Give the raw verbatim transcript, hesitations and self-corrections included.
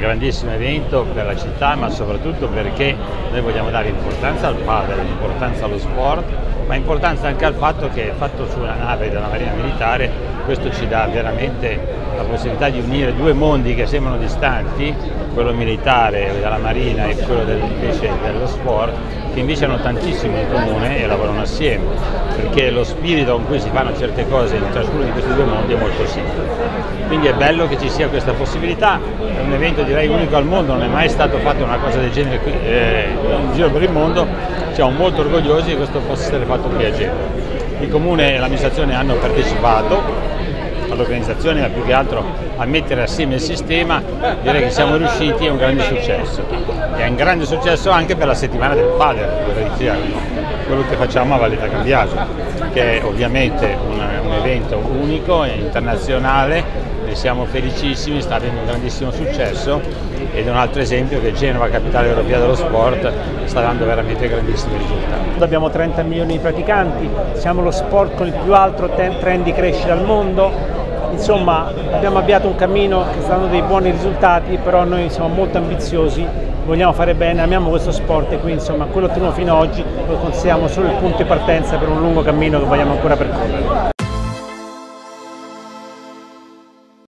grandissimo evento per la città, ma soprattutto perché noi vogliamo dare importanza al padel, importanza allo sport, ma importanza anche al fatto che è fatto su una nave della Marina Militare. Questo ci dà veramente la possibilità di unire due mondi che sembrano distanti, quello militare della Marina e quello del, invece dello sport, che invece hanno tantissimo in comune e lavorano assieme, perché lo spirito con cui si fanno certe cose in ciascuno di questi due mondi è molto simile. Quindi è bello che ci sia questa possibilità, è un evento direi unico al mondo, non è mai stato fatto una cosa del genere qui, eh, in giro per il mondo, siamo molto orgogliosi che questo possa essere fatto qui a Genova. Il Comune e l'amministrazione hanno partecipato all'organizzazione, ma più che altro a mettere assieme il sistema. Direi che siamo riusciti, è un grande successo. È un grande successo anche per la settimana del padel, quello che facciamo a Valletta Cambiaso, che è ovviamente un, un evento unico e internazionale, ne siamo felicissimi, sta avendo un grandissimo successo ed è un altro esempio che Genova, capitale europea dello sport, sta dando veramente grandissimi risultati. Abbiamo trenta milioni di praticanti, siamo lo sport con il più alto trend di crescita al mondo. Insomma, abbiamo avviato un cammino che sta dando dei buoni risultati, però noi siamo molto ambiziosi, vogliamo fare bene, amiamo questo sport e quindi insomma quello ottenuto fino ad oggi lo consideriamo solo il punto di partenza per un lungo cammino che vogliamo ancora percorrere.